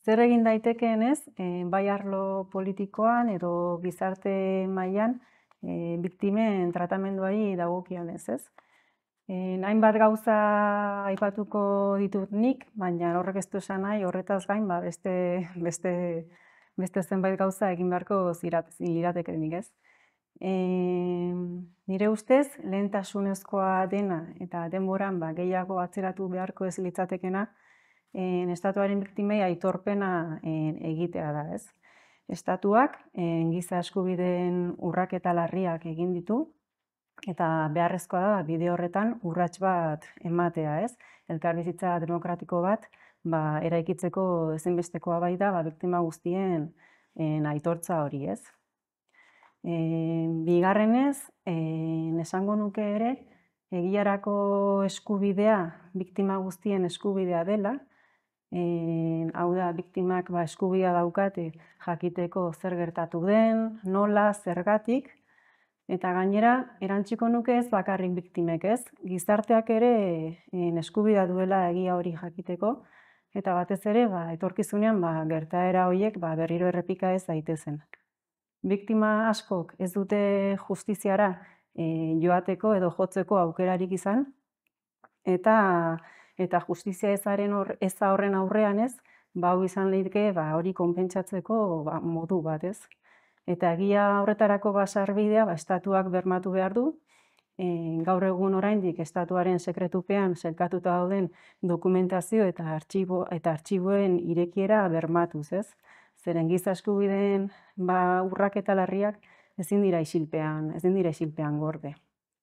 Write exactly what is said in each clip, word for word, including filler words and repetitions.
Zer egin daitekeen ez, e, bai arlo politikoan edo gizarte mailan e, biktimen tratamenduari dagokionez, ez? E, hainbat gauza aipatuko ditut nik, baina horrek ez du esan nahi horretaz gain ba, beste, beste, beste zenbait gauza egin beharko zirat, liratekenik, ez? E, nire ustez, lehentasunezkoa dena eta denboran ba, gehiago atzeratu beharko ez litzatekena, En, estatuaren biktimei aitorpena en, egitea da, ez? Estatuak en, giza eskubideen urraketa larriak egin ditu, eta beharrezkoa da bide horretan urrats bat ematea, ez? Elkarbizitza demokratiko bat ba, eraikitzeko ezinbestekoa bai da ba, biktima guztien en, aitortza hori, ez? En, bigarrenez, en, esango nuke ere, egiarako eskubidea biktima guztien eskubidea dela, E, hau da, biktimak ba, eskubidea daukate jakiteko zer gertatu den, nola, zergatik, eta gainera, erantziko nuke ez bakarrik biktimek ez, gizarteak ere en, eskubidea duela egia hori jakiteko, eta batez ere, ba, etorkizunean ba, gertaera horiek ba, berriro errepika ez daitezen. Biktima askok ez dute justiziara e, joateko edo jotzeko aukerarik izan, eta eta justizia ezaren hor, eza horren aurrean ez, ba, hau izan liteke ba, hori konpentsatzeko ba, modu bat ez. Eta egia horretarako ba, sarbidea ba, estatuak bermatu behar du, e, gaur egun oraindik estatuaren sekretupean selkatuta dauden dokumentazio eta artxibo eta artxiboen irekiera bermatuz, ez? Zeren giza eskubideen ba, urraketa larriak ezin dira isilpean, ezin dira isilpean gorde.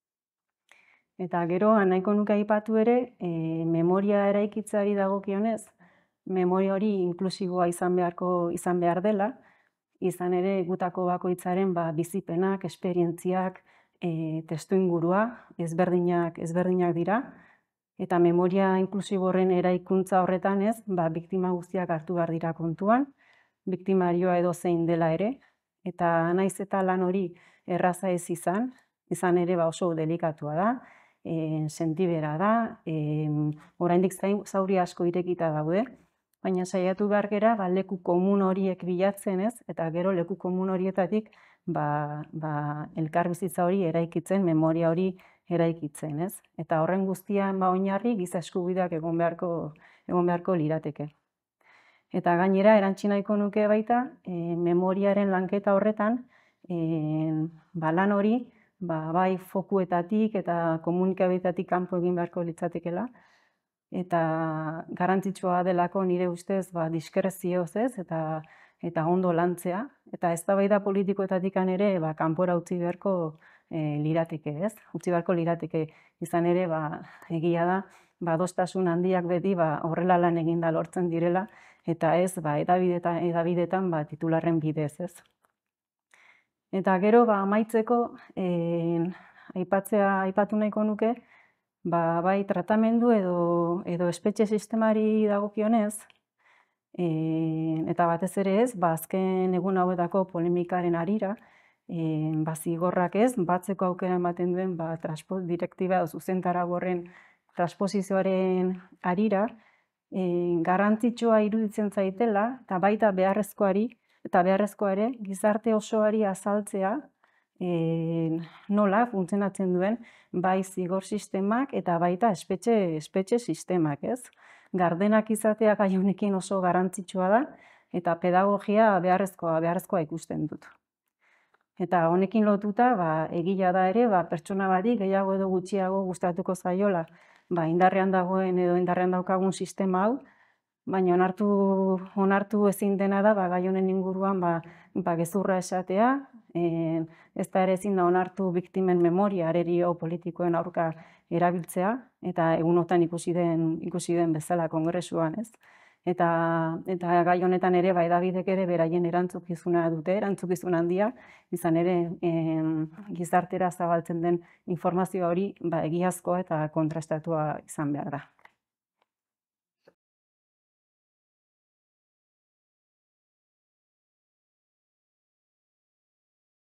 Eta gero, nahiko nuke aipatu ere, e, memoria eraikitzeari dagokionez, memoria hori inklusiboa izan beharko izan behar dela, izan ere gutako bakoitzaren ba, bizipenak, esperientziak, e, testuingurua, ezberdinak, ezberdinak dira, eta memoria inklusibo horren eraikuntza horretan ez, ba, biktima guztiak hartu behar dira kontuan, biktimarioa edo zein dela ere, eta naiz eta lan hori erraza ez izan, izan ere ba, oso delikatua da, E, sentibera da, e, oraindik zauri asko irekita daude, baina saiatu behar gera ba, leku komun horiek bilatzen ez, eta gero leku komun horietatik ba, ba, elkarbizitza hori eraikitzen, memoria hori eraikitzen, ez? Eta horren guztian ba, oinarri giza eskubideak egon beharko, egon beharko lirateke. Eta gainera, erantzi nahiko nuke baita, e, memoriaren lanketa horretan, e, ba, lan hori, Ba, bai fokuetatik eta komunikabitatik kanpo egin beharko litzatekela. Eta garrantzitsua delako nire ustez ba, diskrezioz ez, eta, eta ondo lantzea. Eta eztabaida politikoetatik ere ba, kanpora utzi beharko e, lirateke ez. Utzi beharko lirateke izan ere ba, egia da, ba, adostasun handiak beti ba, horrela lan eginda lortzen direla, eta ez ba, edabidetan, edabidetan ba, titularren bidez ez. Eta gero, ba, amaitzeko, eh, aipatzea, aipatu nahiko nuke, ba, bai tratamendu edo, edo espetxe sistemari dagokionez, eh, eta batez ere ez, ba, azken egun hauetako polemikaren arira, eh, ba, zigorrak ez, batzeko aukera ematen duen ba, direktiba edo zuzentara horren transposizioaren arira, eh, garrantzitsua iruditzen zaitela, eta baita beharrezkoari, eta beharrezkoa ere, gizarte osoari azaltzea e, nola funtzionatzen duen bai zigor sistemak eta baita espetxe, espetxe sistemak, ez? Gardenak izatea gai honekin oso garrantzitsua da, eta pedagogia beharrezkoa, beharrezkoa ikusten dut. Eta honekin lotuta, ba, egia da ere, ba, pertsona bati gehiago edo gutxiago gustatuko zaiola, ba, indarrean dagoen edo indarrean daukagun sistema hau, baina onartu, onartu ezin dena da, ba, gai honen inguruan ba, ba, gezurra esatea, e, ez da ere ezin da onartu biktimen memoria arerio politikoen aurka erabiltzea, eta egunotan ikusi den, ikusi den bezala kongresuan, ez? Eta, eta gai honetan ere, ba, edabidek ere beraien erantzukizuna dute, erantzukizun handia, izan ere e, gizartera zabaltzen den informazio hori ba, egiazkoa eta kontrastatua izan behar da.